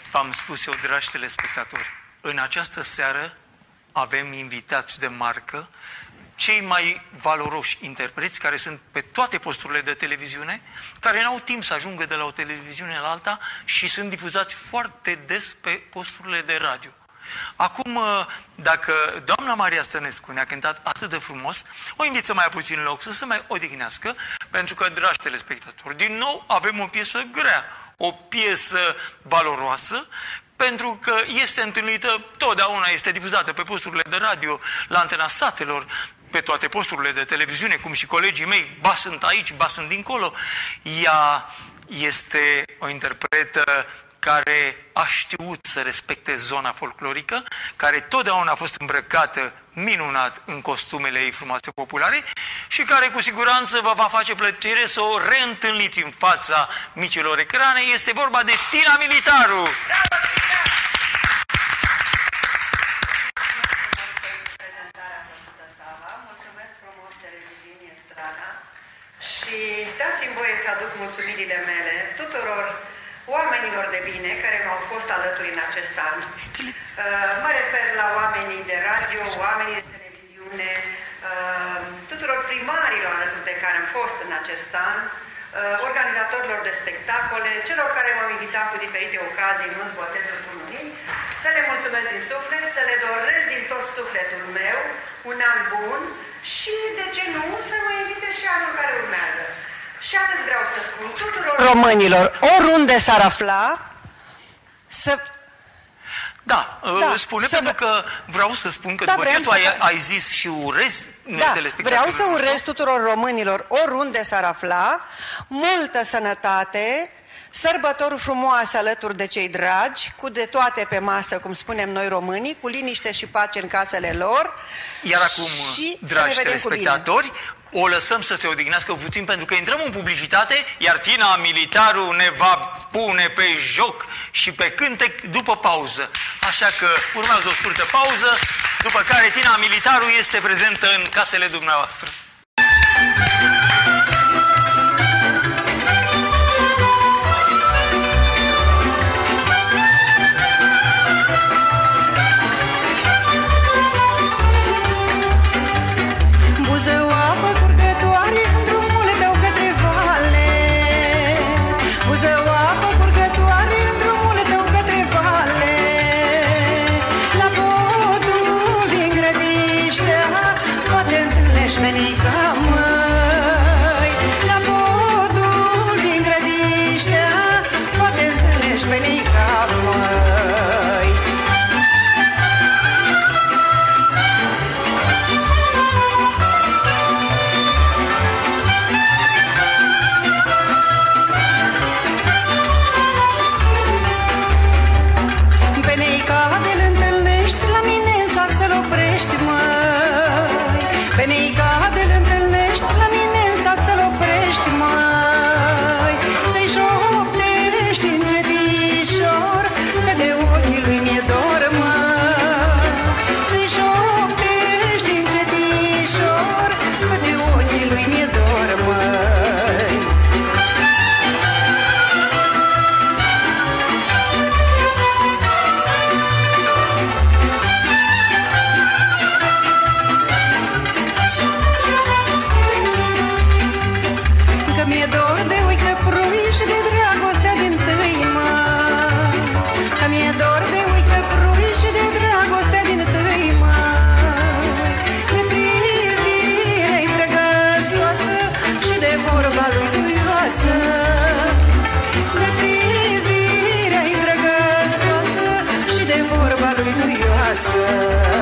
V-am spus eu, dragi telespectatori, în această seară avem invitați de marcă, cei mai valoroși interpreți care sunt pe toate posturile de televiziune, care n-au timp să ajungă de la o televiziune la alta și sunt difuzați foarte des pe posturile de radio. Acum, dacă doamna Maria Stănescu ne-a cântat atât de frumos, o invit să mai ia puțin loc, să se mai odihnească, pentru că, dragi telespectatori, din nou avem o piesă grea, o piesă valoroasă, pentru că este întâlnită, totdeauna este difuzată pe posturile de radio, la Antena Satelor, pe toate posturile de televiziune, cum și colegii mei, ba sunt aici, ba sunt dincolo. Ea este o interpretă care a știut să respecte zona folclorică, care totdeauna a fost îmbrăcată minunat în costumele ei frumoase populare și care cu siguranță vă va face plăcere să o reîntâlniți în fața micilor ecrane. Este vorba de Tina Militaru! Și dați-mi voie să aduc mulțumirile mele tuturor oamenilor de bine care mi-au fost alături în acest an. Mă refer la oamenii de radio, oamenii de televiziune, tuturor primarilor alături de care am fost în acest an, organizatorilor de spectacole, celor care m-au invitat cu diferite ocazii, nu-ți botezul unii, să le mulțumesc din suflet, să le doresc din tot sufletul meu un an bun și, de ce nu, să mă invite și anul care urmează. Și atât vreau să spun tuturor românilor, oriunde s-ar afla, să... Da, spune, pentru că vreau să spun că după ce tu ai zis și urez vreau să urez tuturor românilor, oriunde s-ar afla, multă sănătate, sărbători frumoase alături de cei dragi, cu de toate pe masă, cum spunem noi românii, cu liniște și pace în casele lor. Iar acum, dragi telespectatori, o lăsăm să se odihnească puțin pentru că intrăm în publicitate, iar Tina Militaru ne va pune pe joc și pe cântec după pauză. Așa că urmează o scurtă pauză, după care Tina Militaru este prezentă în casele dumneavoastră. De privirea-i drăgăstoasă și de vorba lui duioasă.